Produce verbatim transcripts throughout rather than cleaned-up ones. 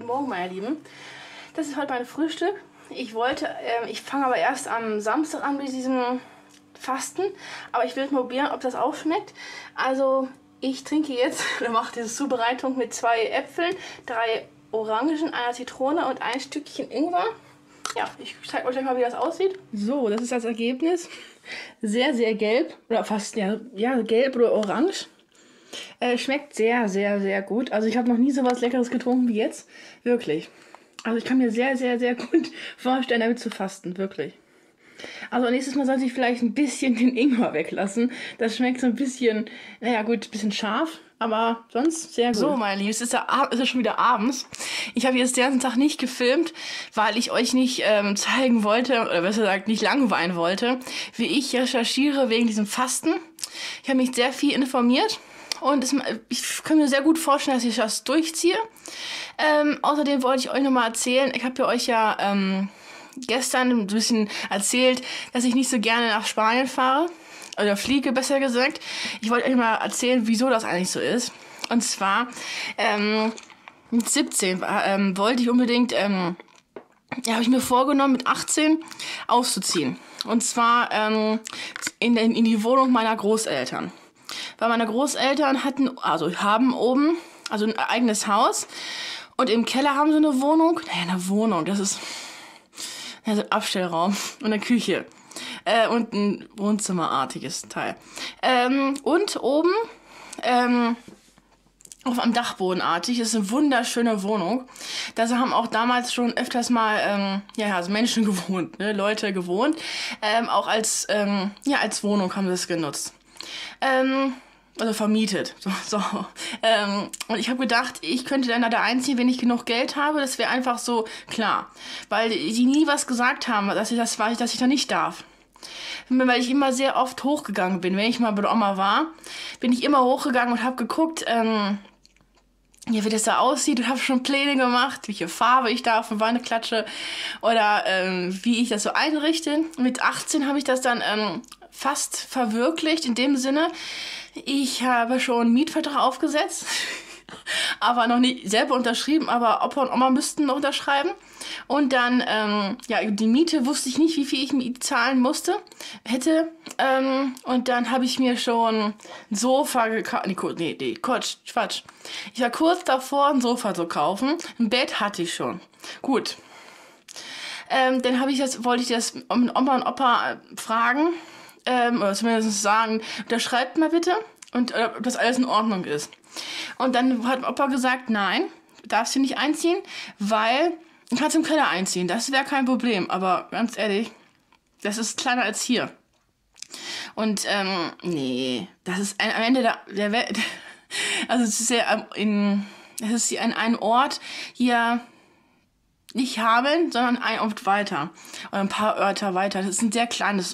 Morgen, meine Lieben. Das ist heute mein Frühstück. Ich wollte, äh, ich fange aber erst am Samstag an mit diesem Fasten, aber ich will mal probieren, ob das auch schmeckt. Also ich trinke jetzt, oder mache diese Zubereitung mit zwei Äpfeln, drei Orangen, einer Zitrone und ein Stückchen Ingwer. Ja, ich zeige euch gleich mal, wie das aussieht. So, das ist das Ergebnis. Sehr, sehr gelb, oder fast ja, ja gelb oder orange. Äh, schmeckt sehr, sehr, sehr gut. Also ich habe noch nie so was Leckeres getrunken wie jetzt. Wirklich. Also ich kann mir sehr, sehr, sehr gut vorstellen, damit zu fasten. Wirklich. Also nächstes Mal sollte ich vielleicht ein bisschen den Ingwer weglassen. Das schmeckt so ein bisschen, naja gut, ein bisschen scharf. Aber sonst sehr gut. So, meine Lieben, es ist ja, es ist schon wieder abends. Ich habe jetzt den ganzen Tag nicht gefilmt, weil ich euch nicht ähm, zeigen wollte, oder besser gesagt nicht langweilen wollte, wie ich recherchiere wegen diesem Fasten. Ich habe mich sehr viel informiert. Und es, ich kann mir sehr gut vorstellen, dass ich das durchziehe. Ähm, außerdem wollte ich euch nochmal erzählen, ich habe ja euch ja ähm, gestern ein bisschen erzählt, dass ich nicht so gerne nach Spanien fahre. Oder fliege, besser gesagt. Ich wollte euch mal erzählen, wieso das eigentlich so ist. Und zwar, ähm, mit siebzehn ähm, wollte ich unbedingt, ähm, ja, habe ich mir vorgenommen, mit achtzehn auszuziehen. Und zwar ähm, in, in die Wohnung meiner Großeltern. Weil meine Großeltern hatten, also haben oben, also ein eigenes Haus. Und im Keller haben sie eine Wohnung. Naja, eine Wohnung, das ist also ein Abstellraum und eine Küche. Äh, und ein Wohnzimmerartiges Teil. Ähm, und oben, ähm, auf einem Dachbodenartig, ist eine wunderschöne Wohnung. Da haben auch damals schon öfters mal ähm, ja, also Menschen gewohnt, ne? Leute gewohnt. Ähm, auch als, ähm, ja, als Wohnung haben sie es genutzt. Ähm, also vermietet. So, so. Ähm, und ich habe gedacht, ich könnte dann da einziehen, wenn ich genug Geld habe. Das wäre einfach so klar. Weil die nie was gesagt haben, dass ich das weiß, dass ich da nicht darf. Weil ich immer sehr oft hochgegangen bin. Wenn ich mal bei der Oma war, bin ich immer hochgegangen und habe geguckt, ähm, ja, wie das da aussieht, und habe schon Pläne gemacht, welche Farbe ich da auf eine Wand klatsche oder ähm, wie ich das so einrichte. Mit achtzehn habe ich das dann ähm, fast verwirklicht, in dem Sinne, ich habe schon einen Mietvertrag aufgesetzt, aber noch nicht selber unterschrieben, aber Opa und Oma müssten noch unterschreiben. Und dann, ähm, ja, die Miete wusste ich nicht, wie viel ich zahlen musste, hätte. Ähm, und dann habe ich mir schon ein Sofa gekauft. Nee, nee, nee, Quatsch, Quatsch. Ich war kurz davor, ein Sofa zu kaufen. Ein Bett hatte ich schon. Gut. Ähm, dann habe ich das, wollte ich das mit Oma und Opa fragen, ähm, oder zumindest sagen, unterschreibt mal bitte, und äh, ob das alles in Ordnung ist. Und dann hat Opa gesagt, nein, darfst du nicht einziehen, weil du kannst im Keller einziehen, das wäre kein Problem. Aber ganz ehrlich, das ist kleiner als hier. Und ähm, nee, das ist ein, am Ende der, der Welt. Also es ist ja in, es ist an einem Ort hier nicht haben, sondern ein Ort weiter. Oder ein paar Örter weiter. Das ist ein sehr kleines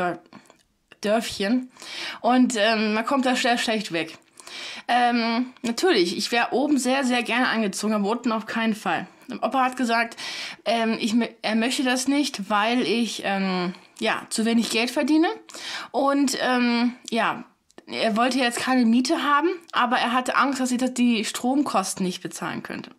Dörfchen. Und ähm, man kommt da sehr schlecht weg. Ähm, natürlich, ich wäre oben sehr, sehr gerne angezogen, aber unten auf keinen Fall. Opa hat gesagt, ähm, ich, er möchte das nicht, weil ich ähm, ja, zu wenig Geld verdiene. Und ähm, ja, er wollte jetzt keine Miete haben, aber er hatte Angst, dass ich das, die Stromkosten nicht bezahlen könnte.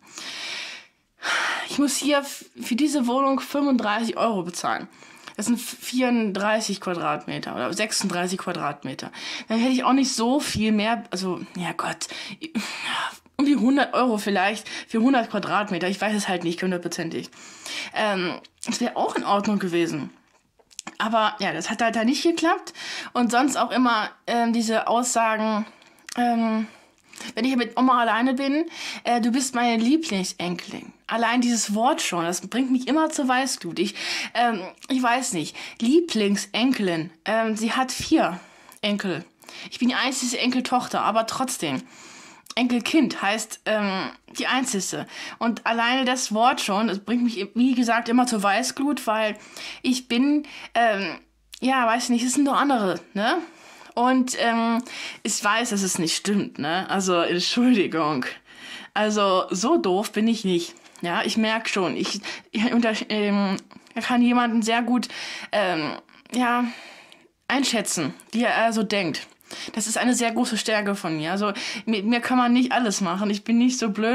Ich muss hier für diese Wohnung fünfunddreißig Euro bezahlen. Das sind vierunddreißig Quadratmeter oder sechsunddreißig Quadratmeter. Dann hätte ich auch nicht so viel mehr, also, ja Gott, um die hundert Euro vielleicht für hundert Quadratmeter. Ich weiß es halt nicht hundertprozentig. Ähm, das wäre auch in Ordnung gewesen. Aber ja, das hat halt da nicht geklappt. Und sonst auch immer ähm, diese Aussagen, ähm, wenn ich mit Oma alleine bin, äh, du bist meine Lieblingsenkelin. Allein dieses Wort schon, das bringt mich immer zur Weißglut. Ich, ähm, ich weiß nicht, Lieblingsenkelin, ähm, sie hat vier Enkel. Ich bin die einzige Enkeltochter, aber trotzdem. Enkelkind heißt ähm, die einzige. Und alleine das Wort schon, das bringt mich, wie gesagt, immer zur Weißglut, weil ich bin, ähm, ja, weiß nicht, es sind nur andere, ne? Und ähm, ich weiß, dass es nicht stimmt, ne? Also, Entschuldigung. Also, so doof bin ich nicht. Ja, ich merke schon, ich, ich unter, ähm, kann jemanden sehr gut, ähm, ja, einschätzen, wie er so denkt. Das ist eine sehr große Stärke von mir. Also, mit mir kann man nicht alles machen. Ich bin nicht so blöd,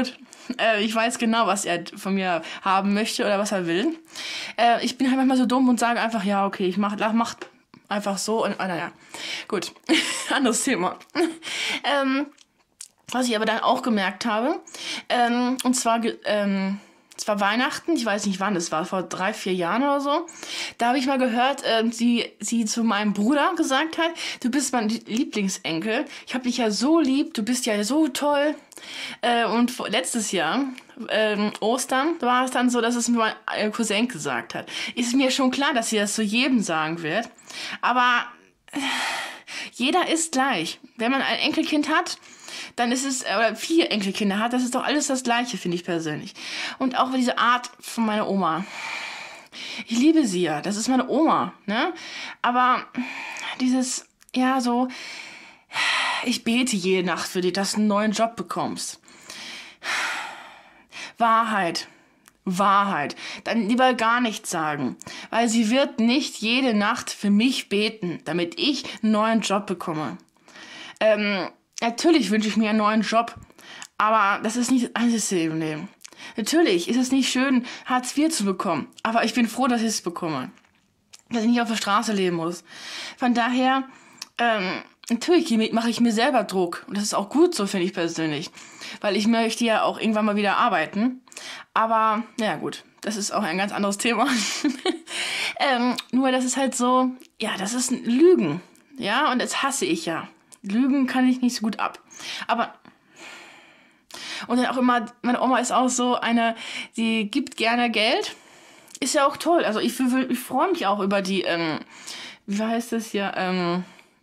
Äh, ich weiß genau, was er von mir haben möchte oder was er will. Äh, ich bin halt manchmal so dumm und sage einfach, ja, okay, ich mach, mach einfach so. Und, ah, naja, gut, anderes Thema. ähm, was ich aber dann auch gemerkt habe, ähm, und zwar... Ähm, Es war Weihnachten, ich weiß nicht wann, es war vor drei, vier Jahren oder so. Da habe ich mal gehört, äh, sie, sie zu meinem Bruder gesagt hat, du bist mein Lieblingsenkel, ich habe dich ja so lieb, du bist ja so toll. Äh, und vor, letztes Jahr, äh, Ostern, war es dann so, dass es mir mein Cousin gesagt hat. Ist mir schon klar, dass sie das zu jedem sagen wird, aber äh, jeder ist gleich. Wenn man ein Enkelkind hat, dann ist es, oder vier Enkelkinder hat, das ist doch alles das Gleiche, finde ich persönlich. Und auch diese Art von meiner Oma. Ich liebe sie ja, das ist meine Oma, ne? Aber dieses, ja, so, ich bete jede Nacht für dich, dass du einen neuen Job bekommst. Wahrheit. Wahrheit. Dann lieber gar nichts sagen. Weil sie wird nicht jede Nacht für mich beten, damit ich einen neuen Job bekomme. Ähm, Natürlich wünsche ich mir einen neuen Job, aber das ist nicht das Einzige im Leben. Natürlich ist es nicht schön, Hartz vier zu bekommen, aber ich bin froh, dass ich es bekomme. Dass ich nicht auf der Straße leben muss. Von daher, ähm, natürlich mache ich mir selber Druck. Und das ist auch gut so, finde ich persönlich. Weil ich möchte ja auch irgendwann mal wieder arbeiten. Aber, ja gut, das ist auch ein ganz anderes Thema. ähm, nur, das ist halt so, ja, das ist ein Lügen. Ja, und das hasse ich ja. Lügen kann ich nicht so gut ab. Aber, und dann auch immer, meine Oma ist auch so eine, die gibt gerne Geld. Ist ja auch toll. Also ich, ich freue mich auch über die, ähm, wie heißt das hier, ähm,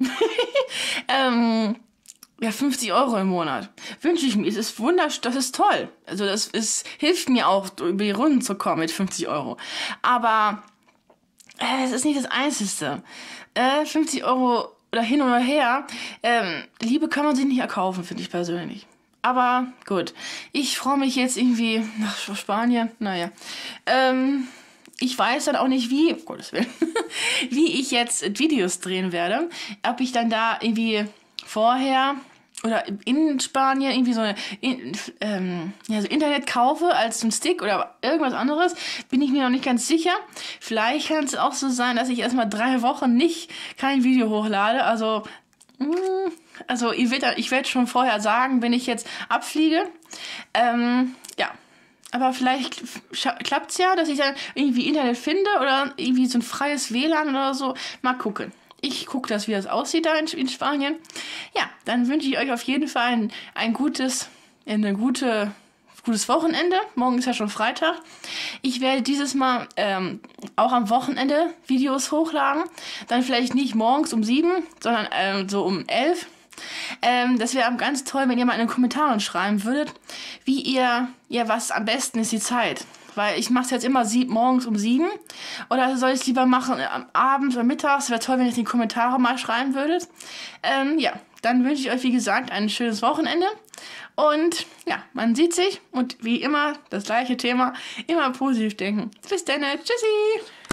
ähm, ja, fünfzig Euro im Monat. Wünsche ich mir. Es ist wunderschön, das ist toll. Also das ist, hilft mir auch, über die Runden zu kommen mit fünfzig Euro. Aber äh, es ist nicht das Einzige. Äh, fünfzig Euro oder hin oder her, ähm, Liebe kann man sich nicht erkaufen, finde ich persönlich. Aber gut, ich freue mich jetzt irgendwie nach Spanien, naja. Ähm, ich weiß dann auch nicht wie, um Gottes Willen, wie ich jetzt Videos drehen werde. Ob ich dann da irgendwie vorher oder in Spanien irgendwie so eine in, ähm, ja, so Internet kaufe als ein Stick oder irgendwas anderes, bin ich mir noch nicht ganz sicher. Vielleicht kann es auch so sein, dass ich erstmal drei Wochen nicht kein Video hochlade. Also, mh, also ich werde ich werd schon vorher sagen, wenn ich jetzt abfliege. Ähm, ja, aber vielleicht klappt es ja, dass ich dann irgendwie Internet finde oder irgendwie so ein freies W L A N oder so. Mal gucken. Ich gucke das, wie das aussieht da in, in Spanien. Ja, dann wünsche ich euch auf jeden Fall ein, ein gutes, eine gute, gutes Wochenende. Morgen ist ja schon Freitag. Ich werde dieses Mal ähm, auch am Wochenende Videos hochladen. Dann vielleicht nicht morgens um sieben, sondern ähm, so um elf. Ähm, das wäre ganz toll, wenn ihr mal in den Kommentaren schreiben würdet, wie ihr, ja, was am besten ist die Zeit. Weil ich mache es jetzt immer sieb, morgens um sieben. Oder soll ich es lieber machen am Abend oder mittags? Wäre toll, wenn ihr es in die Kommentare mal schreiben würdet. Ähm, ja, dann wünsche ich euch, wie gesagt, ein schönes Wochenende. Und ja, man sieht sich. Und wie immer, das gleiche Thema, immer positiv denken. Bis dann, tschüssi!